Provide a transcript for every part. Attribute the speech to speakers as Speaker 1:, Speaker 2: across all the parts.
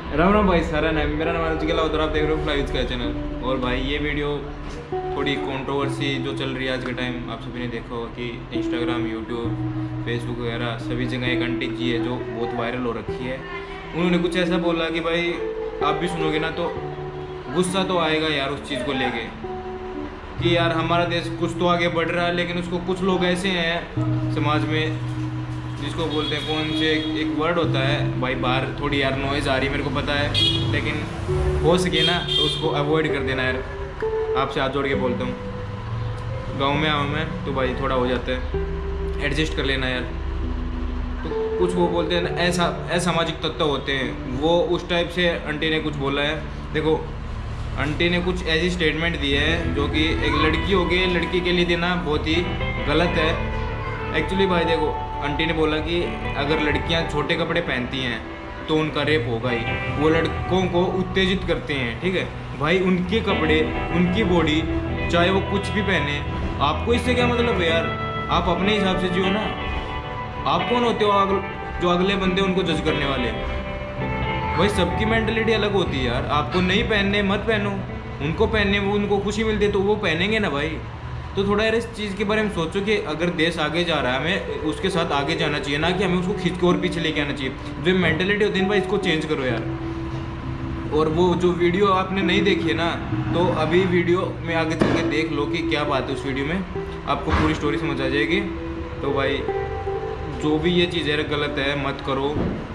Speaker 1: राम राम भाई, सारा नाम मेरा नाम अनुज गेला और आप देख रहे हो फ्लाइज का चैनल। और भाई ये वीडियो थोड़ी कंट्रोवर्सी जो चल रही है आज के टाइम, आप सभी ने देखा होगा कि इंस्टाग्राम, यूट्यूब, फेसबुक वगैरह सभी जगह एक आंटी जी है जो बहुत वायरल हो रखी है। उन्होंने कुछ ऐसा बोला कि भाई आप भी सुनोगे ना तो गुस्सा तो आएगा यार उस चीज़ को लेके कि यार हमारा देश कुछ तो आगे बढ़ रहा है, लेकिन उसको कुछ लोग ऐसे हैं समाज में जिसको बोलते हैं कौन से एक वर्ड होता है भाई, बाहर थोड़ी यार नॉइज़ आ रही है मेरे को पता है, लेकिन हो सके ना तो उसको अवॉइड कर देना यार। आपसे हाथ जोड़ के बोलता हूँ, गांव में आऊँ मैं तो भाई थोड़ा हो जाता है, एडजस्ट कर लेना यार। तो कुछ वो बोलते हैं ना ऐसा असामाजिक तत्व होते हैं, वो उस टाइप से आंटी ने कुछ बोला है। देखो आंटी ने कुछ ऐसी स्टेटमेंट दी है जो कि एक लड़की हो गई, लड़की के लिए देना बहुत ही गलत है एक्चुअली। भाई देखो आंटी ने बोला कि अगर लड़कियां छोटे कपड़े पहनती हैं तो उनका रेप होगा ही, वो लड़कों को उत्तेजित करते हैं, ठीक है भाई। उनके कपड़े, उनकी बॉडी, चाहे वो कुछ भी पहने, आपको इससे क्या मतलब है यार? आप अपने हिसाब से जियो ना। आप कौन होते हो जो अगले बंदे उनको जज करने वाले? भाई सबकी मेंटलिटी अलग होती है यार। आपको नहीं पहनने मत पहनो, उनको पहनने वो उनको खुशी मिलती है तो वो पहनेंगे ना भाई। तो थोड़ा यार इस चीज़ के बारे में सोचो कि अगर देश आगे जा रहा है हमें उसके साथ आगे जाना चाहिए, ना कि हमें उसको खींच के और पीछे लेके आना चाहिए। जो मेंटलिटी होती है भाई इसको चेंज करो यार। और वो जो वीडियो आपने नहीं देखी है ना, तो अभी वीडियो में आगे चल के देख लो कि क्या बात है उस वीडियो में, आपको पूरी स्टोरी समझ आ जाएगी। तो भाई जो भी ये चीज़ है गलत है, मत करो,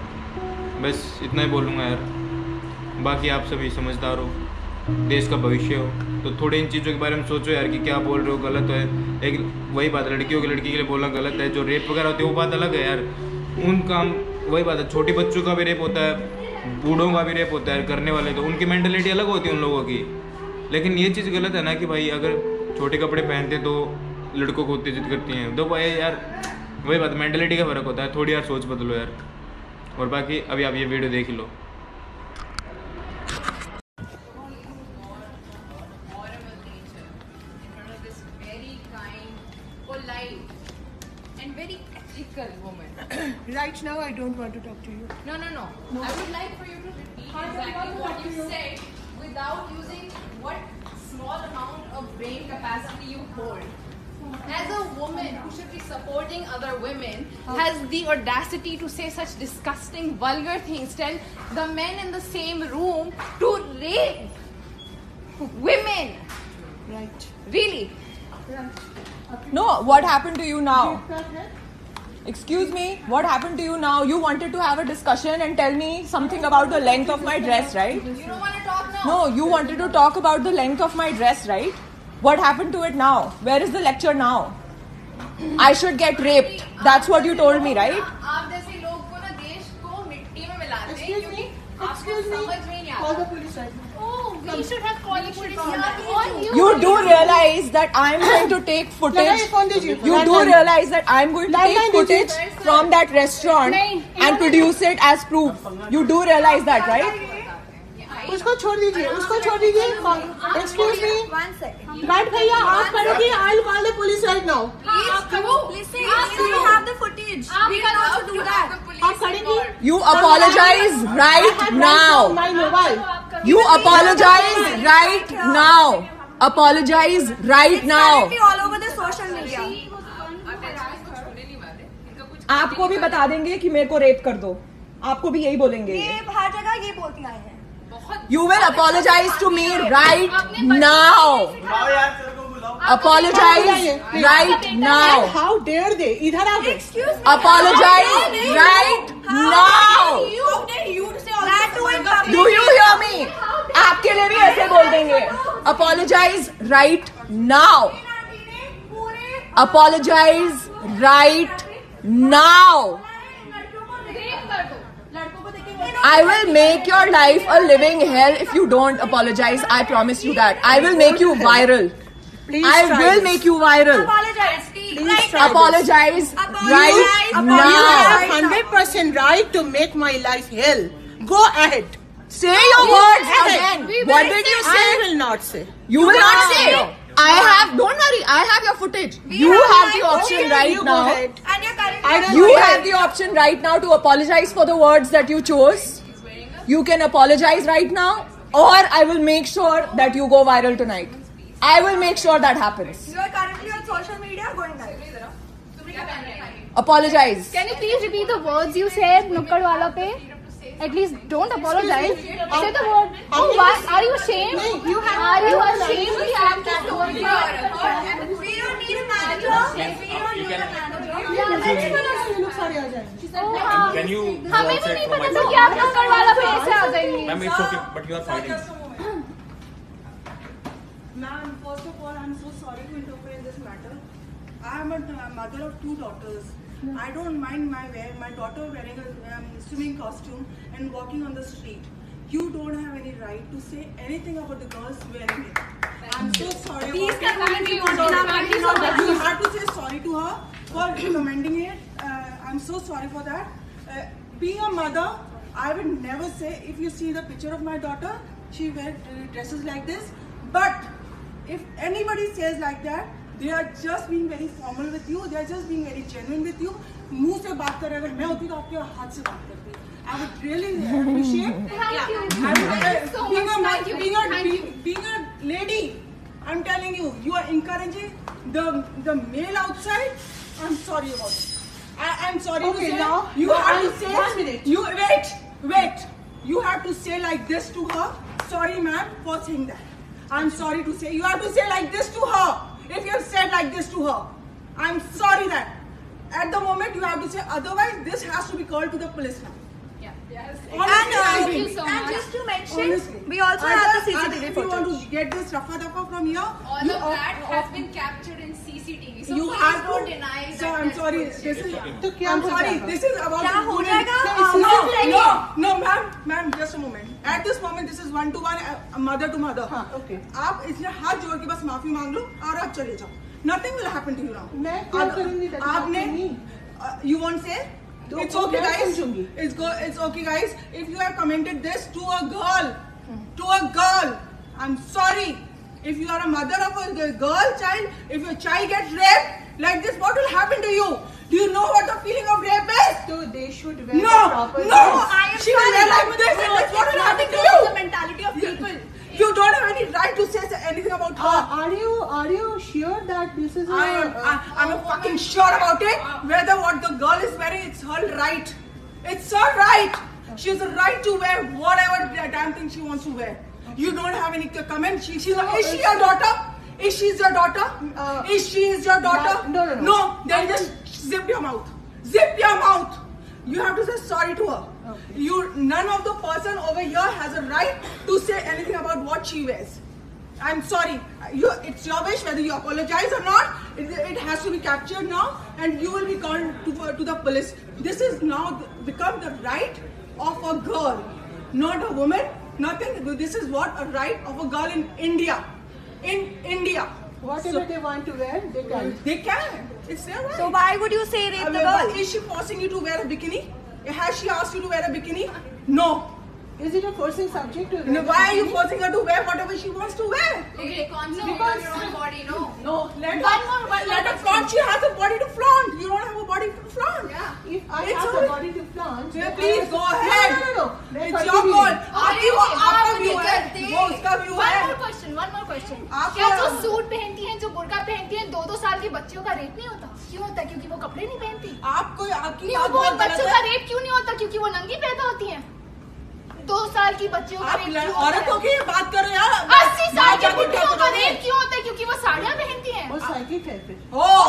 Speaker 1: बस इतना ही बोलूँगा यार। बाकी आप सभी समझदार हो, देश का भविष्य हो, तो थोड़े इन चीज़ों के बारे में सोचो यार कि क्या बोल रहे हो, गलत है। एक वही बात है, लड़कियों की लड़की के लिए बोलना गलत है। जो रेप वगैरह होती है वो बात अलग है यार, उन काम वही बात है। छोटे बच्चों का भी रेप होता है, बूढ़ों का भी रेप होता है, करने वाले तो उनकी मेंटलिटी अलग होती है उन लोगों की। लेकिन ये चीज़ गलत है ना कि भाई अगर छोटे कपड़े पहनते तो लड़कों को उत्तेजित करती हैं, तो भाई यार वही बात, मेंटलिटी का फ़र्क होता है। थोड़ी यार सोच बदलो यार। और बाकी अभी आप ये वीडियो देख लो।
Speaker 2: And very ethical woman.
Speaker 3: Right now, I don't want to talk to you.
Speaker 2: No. I would like for you to repeat exactly what you said without using what small amount of brain capacity you hold. As a woman who should be supporting other women, has the audacity to say such disgusting, vulgar things, tell the men in the same room to rape women.
Speaker 3: Right.
Speaker 2: Really?
Speaker 3: Right.
Speaker 4: No, what happened to you now? Excuse me, what happened to you now? You wanted to have a discussion and tell me something about the length of my dress, right?
Speaker 2: You don't want to talk now?
Speaker 4: No, you wanted to talk about the length of my dress, right? What happened to it now? Where is the lecture now? I should get raped. That's what you told me, right?
Speaker 2: आप जैसे लोग को ना देश को मिट्टी में मिलाते हैं क्योंकि आपको
Speaker 3: Excuse me.
Speaker 2: समझ में नहीं
Speaker 3: Call
Speaker 2: आता।
Speaker 3: the police right now.
Speaker 2: Oh, we should have called the police on you.
Speaker 4: You do realize that I'm going to take footage.
Speaker 3: लगाइए phone दीजिए।
Speaker 4: You do realize that I'm going to take
Speaker 3: Landline
Speaker 4: footage
Speaker 3: दीजिए।
Speaker 4: from that restaurant
Speaker 2: नहीं,
Speaker 4: and produce it as proof. You do realize that, right?
Speaker 3: उसको छोड़ दीजिए, उसको छोड़ दीजिए। Excuse me.
Speaker 2: One second.
Speaker 3: Guard भैया, आप करेंगे? I'll call the police right now.
Speaker 2: You have the footage. We can also do that.
Speaker 3: आप करेंगी?
Speaker 4: You apologize right now.
Speaker 3: My mobile.
Speaker 4: You apologize right now. Apologize right now.
Speaker 2: all over the social media.
Speaker 4: आपको भी बता देंगे कि मेरे को rape कर दो, आपको भी यही बोलेंगे।
Speaker 2: ये हर जगह ये बोलती आए हैं।
Speaker 4: You will apologize to me right now. Apologize right now.
Speaker 3: How dare they? इधर आओ।
Speaker 2: Excuse me.
Speaker 4: Apologize right now. Do you hear me? आपके लिए भी ऐसे बोल देंगे। Apologize right now. Apologize right now. I will make your life a living hell if you don't apologize. I promise you that. I will make you viral.
Speaker 3: Please
Speaker 4: I
Speaker 3: try
Speaker 4: will
Speaker 3: this.
Speaker 4: make you viral.
Speaker 2: Apologize.
Speaker 3: Please try
Speaker 4: Apologize right
Speaker 3: You
Speaker 4: now.
Speaker 3: have 100% right to make my life hell. Go ahead.
Speaker 4: Say your words again. What did you
Speaker 3: I
Speaker 4: say?
Speaker 3: will not say.
Speaker 4: You will not say. I have. Don't worry. I have your footage. You have the option right
Speaker 3: You go
Speaker 4: now.
Speaker 3: ahead.
Speaker 2: And you're currently
Speaker 3: I don't
Speaker 4: You
Speaker 3: care.
Speaker 4: have the option right now to apologize for the words that you chose. you can apologize right now, or I will make sure that you go viral tonight. I will make sure that happens.
Speaker 5: You are currently on social media going live.
Speaker 4: Apologize.
Speaker 6: Can you please repeat the words you said, Nukkad wala pe? At least don't apologize. Say the word. Oh, why? Are you ashamed? Are you ashamed?
Speaker 5: We don't need a manager. We don't need a manager.
Speaker 1: Can you
Speaker 6: हमें भी नहीं पता था कि आप नुक्कड़ वाला पे ऐसे आ जाएंगे.
Speaker 1: Ma'am, it's okay, but you are fighting.
Speaker 7: Ma'am, first of all, I'm so sorry to interfere in this matter. I am a mother of 2 daughters. I don't mind my daughter wearing a swimming costume and walking on the street. You don't have any right to say anything about the girls wearing it. I'm so sorry.
Speaker 5: Please
Speaker 7: about
Speaker 5: you
Speaker 7: have to say sorry to her for commending it. I'm so sorry for that. Being a mother, I would never say, if you see the picture of my daughter, she wears dresses like this. But if anybody says like that, they are just being very formal with you. They are just being very genuine with you. मुंह से बात कर रहे अगर मैं होती तो आपके हाथ से बात करती. I would really appreciate. Being a lady, I'm telling you, you are encouraging the male outside. I'm sorry about it. I'm sorry to say.
Speaker 3: Now
Speaker 7: You have to say.
Speaker 3: 1 minute.
Speaker 7: You wait. You have to say like this to her. Sorry, ma'am, for saying that. I'm sorry to say. You have to say like this to her. If you have said like this to her, I'm sorry that. At the moment, you have to say. Otherwise, this has to be called to the police now.
Speaker 6: Thank you so
Speaker 5: And
Speaker 6: much.
Speaker 5: just to mention,
Speaker 7: Honestly.
Speaker 5: we also have the
Speaker 7: If
Speaker 5: CCTV
Speaker 7: you want
Speaker 5: footage.
Speaker 7: to get this rafa-dafa from here,
Speaker 2: All of that has been captured in CCTV. So
Speaker 7: you
Speaker 2: please
Speaker 7: have
Speaker 2: don't
Speaker 7: to.
Speaker 2: deny that.
Speaker 7: So I'm sorry. This is.
Speaker 3: तो क्या
Speaker 7: I'm
Speaker 3: हो
Speaker 7: sorry.
Speaker 3: जाएगा?
Speaker 7: This is about.
Speaker 5: क्या हो
Speaker 7: women.
Speaker 5: जाएगा?
Speaker 7: No, ma'am, just a moment. At this moment, this is 1-to-1, mother to mother.
Speaker 3: हाँ, okay.
Speaker 7: आप इसलिए हाथ जोड़ के बस माफी मांग लो और आप चले जाओ. Nothing will happen to you now.
Speaker 3: मैं क्या करूँगी ताकि
Speaker 7: आपने
Speaker 3: आपको नहीं?
Speaker 7: You won't say?
Speaker 3: तो
Speaker 7: It's okay,
Speaker 3: मैं
Speaker 7: guys.
Speaker 3: समझूंगी.
Speaker 7: It's okay, guys. If you have commented this to a girl, I'm sorry. If you are a mother of a girl child, if your child gets raped like this, what will happen to you? Do you know what the feeling of rape is?
Speaker 3: So they should wear
Speaker 7: No,
Speaker 3: proper
Speaker 7: no.
Speaker 3: dress.
Speaker 7: She will wear like this, and that's what will happen to you.
Speaker 5: The mentality of people.
Speaker 7: You don't have any right to say anything about her.
Speaker 3: Are you sure that this is
Speaker 7: I'm fucking sure about it. Whether what the girl is wearing, it's her right. It's her right. She has a right to wear whatever damn thing she wants to wear. You don't have any comment. Is she your daughter? Is she your daughter? Is she your daughter?
Speaker 3: No.
Speaker 7: No, then just zip your mouth. Zip your mouth. You have to say sorry to her. Okay. None of the person over here has a right to say anything about what she wears. I'm sorry. It's your wish whether you apologize or not. It has to be captured now, and you will be called to the police. This is now become the right of a girl, not a woman. Nothing. This is what a right of a girl in India. In India.
Speaker 3: whatever they want to wear, they can.
Speaker 7: They can. It's their right.
Speaker 5: So why would you say rape the girl?
Speaker 7: Is she forcing you to wear a bikini? Has she asked you to wear a bikini? No.
Speaker 3: Is it a forcing subject to wear?
Speaker 7: No, why are you forcing her to wear whatever she wants to wear?
Speaker 2: Okay, concentrate on your own body, no?
Speaker 7: No, let her flaunt. She has a body to flaunt. You don't have a body to flaunt.
Speaker 2: Yeah.
Speaker 3: If I
Speaker 7: It's
Speaker 3: have
Speaker 7: all-
Speaker 3: a body to flaunt,
Speaker 7: Yeah, please go ahead.
Speaker 3: No.
Speaker 7: It's your call. आपकी वो आपका view है, वो उसका view
Speaker 6: One
Speaker 7: है.
Speaker 6: more question.
Speaker 7: आप
Speaker 6: क्या
Speaker 7: क्या-
Speaker 6: जो सूट पहनती हैं, जो बुर्का पहनती हैं, 2-2 साल की बच्चियों का रेप नहीं होता? क्यों होता है? क्योंकि वो कपड़े नहीं पहनती.
Speaker 7: आपको आपकी
Speaker 6: नहीं,
Speaker 7: बात
Speaker 6: वो
Speaker 7: बहुत गलत
Speaker 6: बच्चों
Speaker 7: है.
Speaker 6: का रेप क्यों नहीं होता? क्योंकि वो नंगी पैदा होती हैं. 2 साल की बच्चियों का
Speaker 7: आप
Speaker 6: रेप क्यों होता
Speaker 7: औरतों
Speaker 6: है?
Speaker 7: की बात करो यार.
Speaker 6: 80 साल की
Speaker 7: जाके
Speaker 6: बुढ़ियों
Speaker 7: क्या
Speaker 6: का
Speaker 7: करोगे?
Speaker 6: रेप क्यों होता है? क्योंकि वो साड़ियाँ पहनती हैं.
Speaker 3: वो साइकिक है फिर.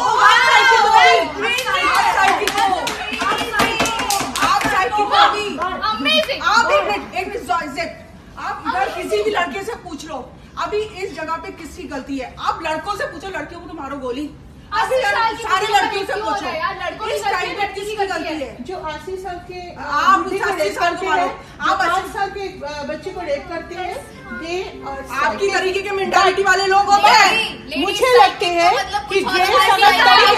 Speaker 6: Amazing.
Speaker 7: आप एक मिनट जिप. आप इधर किसी भी लड़के से पूछ लो. अभी इस जगह पे किसकी गलती है? आप लड़कों से पूछो, लड़कियों को तो मारो गोली. अभी
Speaker 6: 80 साल की
Speaker 7: सारे
Speaker 6: बुढ़ियों का
Speaker 7: लड़कियों
Speaker 6: रेप
Speaker 7: से
Speaker 6: क्यों हो
Speaker 7: पूछो.
Speaker 6: रहा है यार? लड़कों की
Speaker 7: इस
Speaker 6: गलती
Speaker 7: टाइम
Speaker 6: है,
Speaker 7: पे
Speaker 6: लड़की
Speaker 7: किसकी
Speaker 6: की गलती
Speaker 7: गलती
Speaker 6: है.
Speaker 7: है?
Speaker 3: जो 80 साल के
Speaker 7: आप
Speaker 3: बुढ़ी को
Speaker 7: 80
Speaker 3: रेप
Speaker 7: साल
Speaker 3: करते
Speaker 7: को मारो.
Speaker 3: हैं,
Speaker 7: आप
Speaker 3: 5 साल के बच्चे को रेप करते हैं, दे
Speaker 7: आपकी तरीके के मेंटालिटी वाले लोग हो गए.
Speaker 3: मुझे लगते हैं कि
Speaker 2: कुछ
Speaker 3: ये
Speaker 2: और
Speaker 3: समझदारी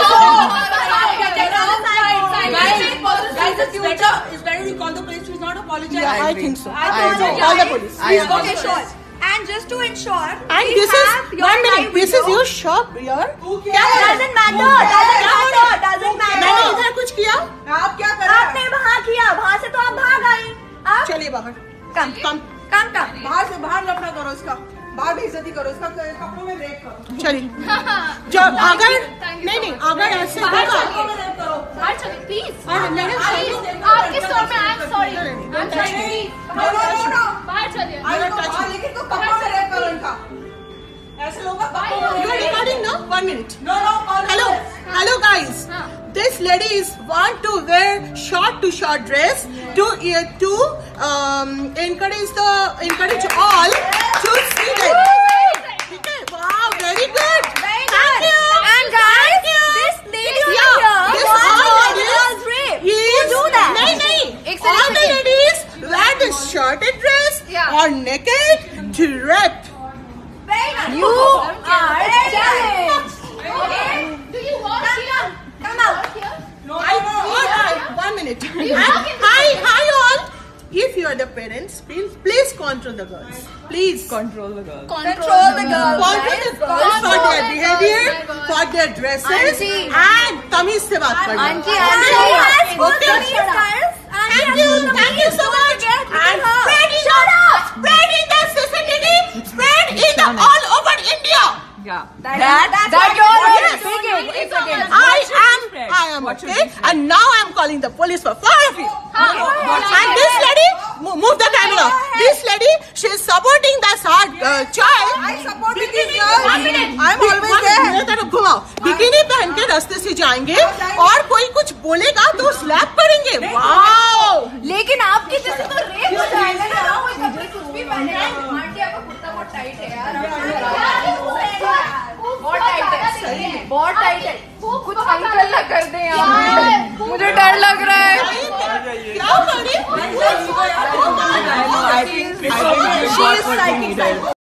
Speaker 7: It's better you call the police. She's not apologizing.
Speaker 3: Yeah, I think so.
Speaker 5: apologize.
Speaker 3: Call the police.
Speaker 5: Okay, sure. And just to ensure,
Speaker 3: And
Speaker 5: we
Speaker 3: this
Speaker 5: have
Speaker 3: is
Speaker 5: your
Speaker 3: 1 minute.
Speaker 5: live
Speaker 3: This is
Speaker 5: video.
Speaker 3: your shop, yaar.
Speaker 5: Doesn't matter. Doesn't
Speaker 3: मैंने
Speaker 5: matter.
Speaker 3: इधर कुछ किया?
Speaker 7: आप क्या कर रहे
Speaker 5: आपने वहाँ किया, वहाँ से तो आप भाग आई. आप
Speaker 3: चलिए बाहर. कम
Speaker 7: बाहर से बाहर लपना करो इसका, बाहर बेइज्जती करो इसका, कपड़ों में रेप करो।
Speaker 3: चलिए जब अगर नहीं अगर ऐसे होगा
Speaker 7: कपड़ों में रेप करो।
Speaker 6: बाहर चलिए प्लीज।
Speaker 3: मैडम
Speaker 6: आपके स्टोर में आई एम सॉरी।
Speaker 7: नो
Speaker 6: बाहर चलिए।
Speaker 7: लेकिन तो कपड़ों में रेप करो इनका, ऐसे लोगों का कपड़ों में
Speaker 3: you are recording no 1 minute.
Speaker 7: No,
Speaker 3: Hello guys. This lady is want to wear short to short dress to encourage all to see that. Okay, wow, very good. Thank you.
Speaker 5: And guys,
Speaker 3: Thank you.
Speaker 5: this lady over
Speaker 3: Yeah,
Speaker 5: here
Speaker 3: this
Speaker 5: wants
Speaker 3: all
Speaker 5: all
Speaker 3: ladies
Speaker 5: girls rape.
Speaker 3: is-
Speaker 5: do that?
Speaker 3: नहीं
Speaker 5: एक
Speaker 3: all the ladies wear the shorted dress
Speaker 6: Yeah.
Speaker 3: or naked to rape.
Speaker 5: You are challenged.
Speaker 6: Do you walk here?
Speaker 5: Come out.
Speaker 7: No.
Speaker 3: 1 minute. Hi all. If you are the parents, please control the girls. Please
Speaker 4: Control the girl.
Speaker 5: Control the girls.
Speaker 3: control the girls for their behavior, for their dresses,
Speaker 5: Auntie.
Speaker 3: and तमीज से बात करना.
Speaker 5: Auntie, auntie.
Speaker 3: Okay. Thank you so much. And spread in the CCTV, spread in the all over India.
Speaker 4: Yeah.
Speaker 5: That
Speaker 4: Yes.
Speaker 5: It's okay.
Speaker 3: I am okay, and now I am calling the police for 4 of you. And this lady, move the camera. This lady, she is supporting the child.
Speaker 7: I support this girl. I'm always there.
Speaker 3: मेरे तरफ घुमाओ. Bikini पहन के रास्ते से जाएंगे और कोई कुछ बोलेगा तो स्लैप करेंगे. वाओ.
Speaker 5: लेकिन आपके जैसे तो रेप हो जाएगा ना, कोई कपड़े कुछ भी पहनेगा।
Speaker 2: आंटी आपका कुर्ता बहुत टाइट है यार, बहुत टाइट है, बहुत टाइट है।
Speaker 6: वो
Speaker 2: कुछ अंकल ना कर दे यार, मुझे डर लग रहा है।
Speaker 3: क्या करे?
Speaker 4: I think she is what we needed.